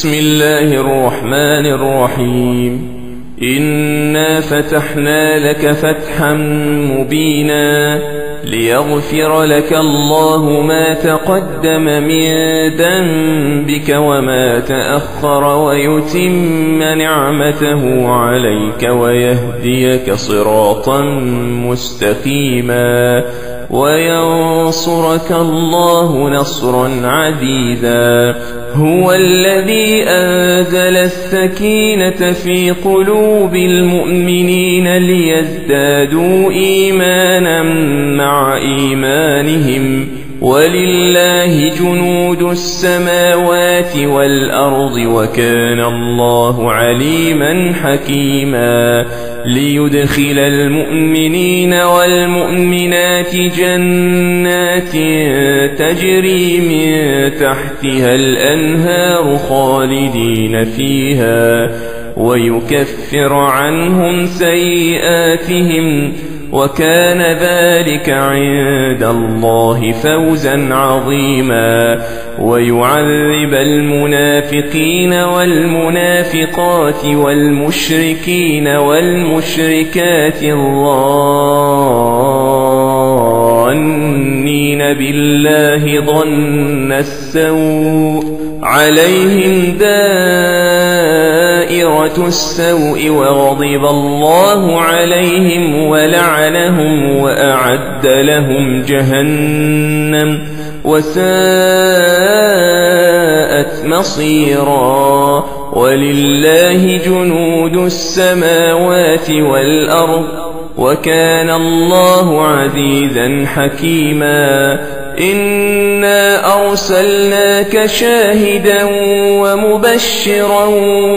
بسم الله الرحمن الرحيم. إنا فتحنا لك فتحا مبينا ليغفر لك الله ما تقدم من ذنبك وما تأخر ويتم نعمته عليك ويهديك صراطا مستقيما وينصرك الله نصرا عزيزا. هو الذي أنزل السكينة في قلوب المؤمنين ليزدادوا إيمانا مع إيمانهم ولله جنود السماوات والأرض وكان الله عليما حكيما. ليدخل المؤمنين والمؤمنات جنات تجري من تحتها الأنهار خالدين فيها ويكفر عنهم سيئاتهم وكان ذلك عند الله فوزا عظيما. ويعذب المنافقين والمنافقات والمشركين والمشركات الظانين بالله ظن السوء عليهم دائرة السوء وغضب الله عليهم ولعنهم وأعد لهم جهنم وساءت مصيرا. ولله جنود السماوات والأرض وكان الله عزيزا حكيما. إنا أرسلناك شاهدا ومبشرا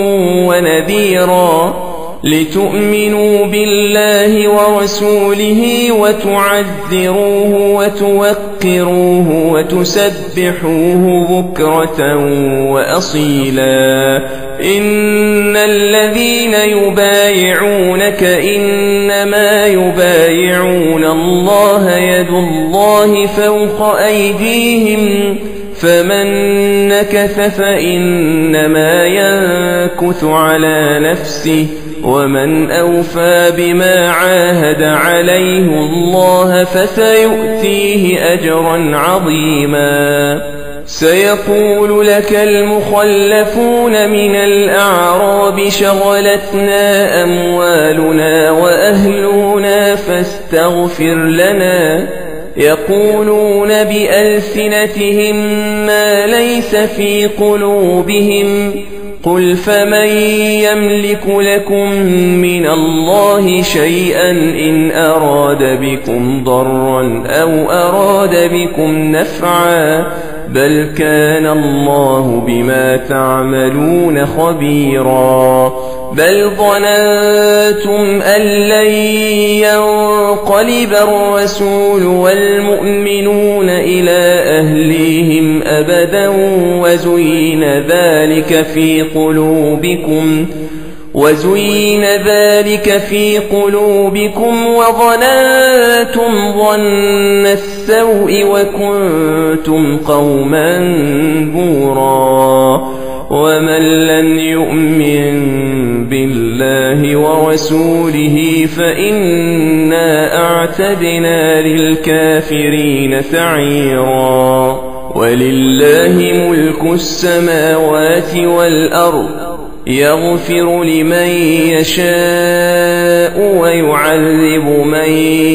ونذيرا لتؤمنوا بالله ورسوله وتعذروه وتوقروه وتسبحوه بكرة وأصيلا. إن الذين يبايعونك إنما يبايعون الله يد الله فوق أيديهم فمن نكث فإنما ينكث على نفسه ومن أوفى بما عاهد عليه الله فسيؤتيه أجرا عظيما. سيقول لك المخلفون من الأعراب شغلتنا أموالنا وأهلنا فاستغفر لنا يقولون بألسنتهم ما ليس في قلوبهم قل فمن يملك لكم من الله شيئا إن أراد بكم ضرا أو أراد بكم نفعا بل كان الله بما تعملون خبيرا. بل ظننتم أن لن ينقلب الرسول والمؤمنون إلى أهليهم أبدا وزين ذلك في قلوبكم وظننتم ظن السوء وكنتم قوما بورا. ومن لم يؤمن بالله ورسوله فإنا أعتدنا للكافرين سعيرا. ولله ملك السماوات والأرض يغفر لمن يشاء ويعذب من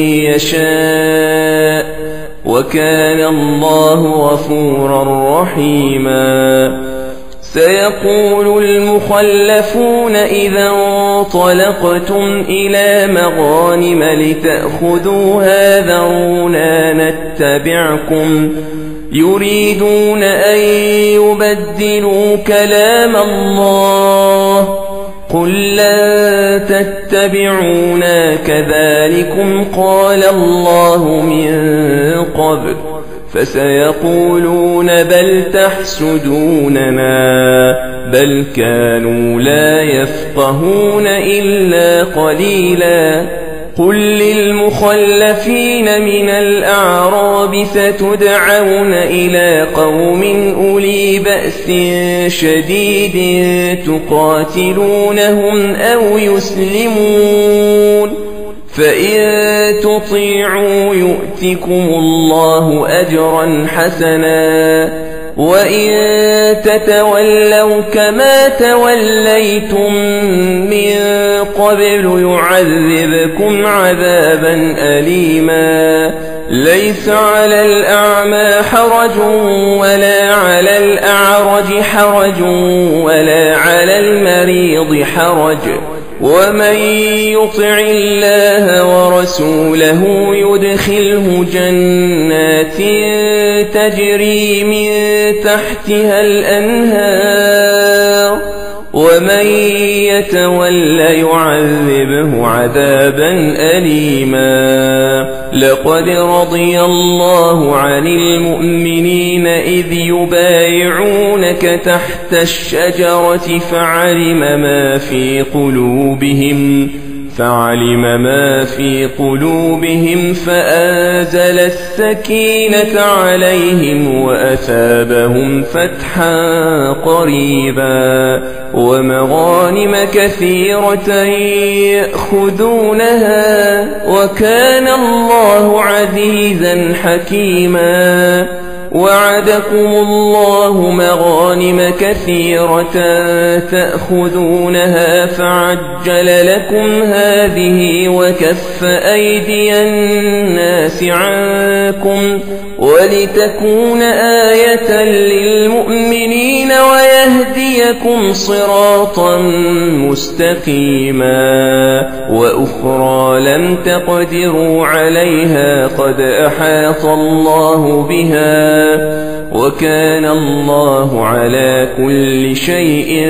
يشاء وكان الله غفورا رحيما. سيقول المخلفون إذا انطلقتم إلى مغانم لتأخذوها ذرونا نتبعكم يريدون أن يبدلوا كلام الله قل لن تتبعونا كذلكم قال الله من قبل فسيقولون بل تحسدوننا بل كانوا لا يفقهون إلا قليلا. قل للمخلفين من الأعراب ستدعون إلى قوم أولي بأس شديد تقاتلونهم أو يسلمون فإن تطيعوا يؤتكم الله أجرا حسنا وإن تتولوا كما توليتم من قبل يعذبكم عذابا أليما ليس على الأعمى حرج ولا على الأعرج حرج ولا على المريض حرج ومن يطع الله ورسوله يدخله جنات تجري من تحتها الأنهار ومن يتول يعذبه عذابا أليما لقد رضي الله عن المؤمنين إذ يبايعونك تحت الشجرة فعلم ما في قلوبهم فأنزل السكينة عليهم وأثابهم فتحا قريبا ومغانم كثيرة يأخذونها وكان الله عزيزا حكيما وعدكم الله مغانم كثيرة تأخذونها فعجل لكم هذه وكف أيدي الناس عنكم ولتكون آية للمؤمنين ويهديكم صراطا مستقيما وأخرى لم تقدروا عليها قد أحاط الله بها وكان الله على كل شيء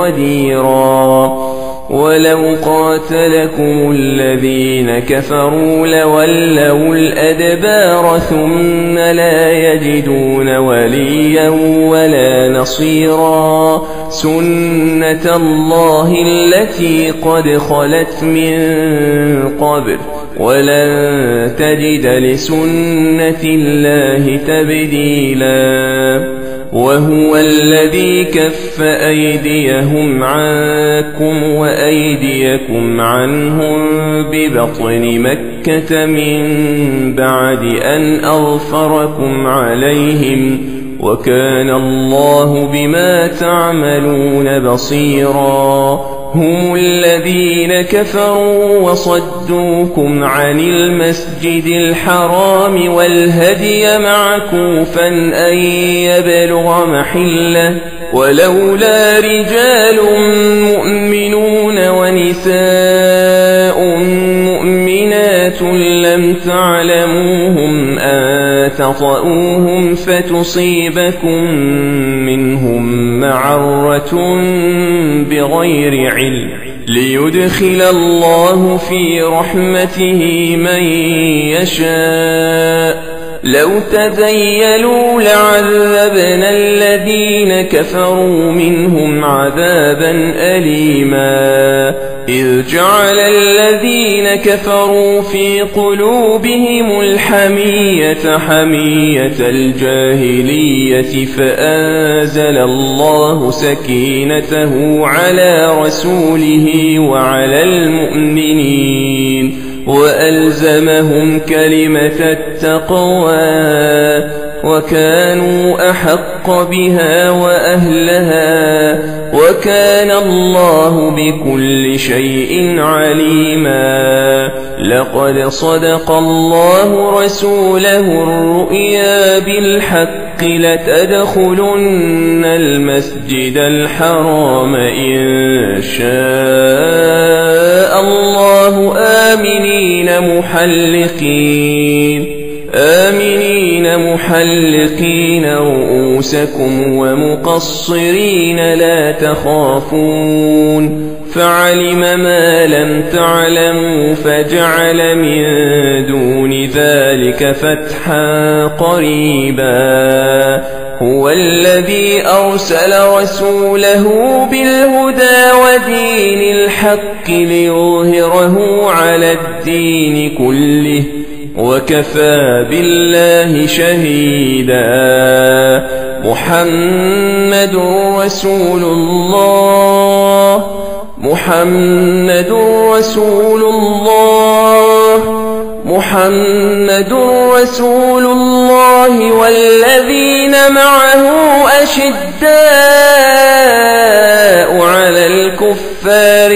قديرا ولو قاتلكم الذين كفروا لولوا الأدبار ثم لا يجدون وليا ولا نصيرا سنة الله التي قد خلت من قبل ولن تجد لسنة الله تبديلا وهو الذي كف أيديهم عنكم وأيديكم عنهم ببطن مكة من بعد أن أظفركم عليهم وكان الله بما تعملون بصيرا هم الذين كفروا وصدوكم عن المسجد الحرام والهدي معكوفا أن يبلغ محله ولولا رجال مؤمنون ونساء مؤمنات لم تعلموهم أن تطؤوهم فتصيبكم منهم معرة بغير علم ليدخل الله في رحمته من يشاء لو تزيلوا لعذبنا الذين كفروا منهم عذابا أليما إذ جعل الذين كفروا في قلوبهم الحمية حمية الجاهلية فأنزل الله سكينته على رسوله وعلى المؤمنين وألزمهم كلمة التقوى وكانوا أحق بها وأهلها وكان الله بكل شيء عليما لقد صدق الله رسوله الرؤيا بالحق لتدخلن المسجد الحرام إن شاء الله آمنين محلقين رؤوسكم ومقصرين لا تخافون فعلم ما لم تعلموا فجعل من دون ذلك فتحا قريبا هو الذي أرسل رسوله بالهدى ودين ودين الحق ليظهره على الدين كله وكفى بالله شهيدا. محمد رسول الله، محمد رسول الله، محمد رسول الله والذين معه أشداء على الكفار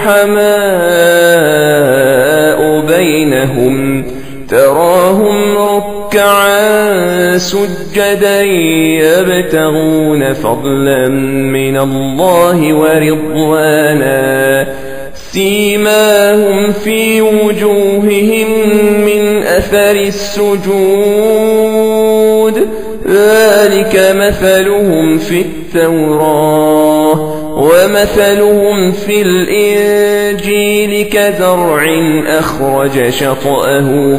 رحماء بينهم تراهم ركعا سجدا يبتغون فضلا من الله ورضوانا سيماهم في وجوههم من أثر السجود ذلك مثلهم في التوراة ومثلهم في الإنجيل كزرع أخرج شطأه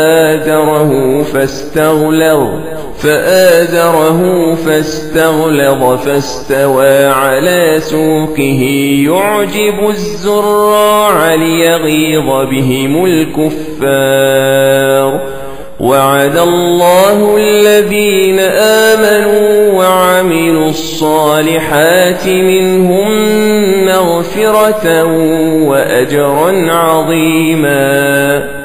فآزره فاستغلظ فاستوى على سوقه يعجب الزراع ليغيظ بهم الكفار. وعد الله الذين آمنوا وعملوا الصالحات منهم مغفرة وأجرا عظيما.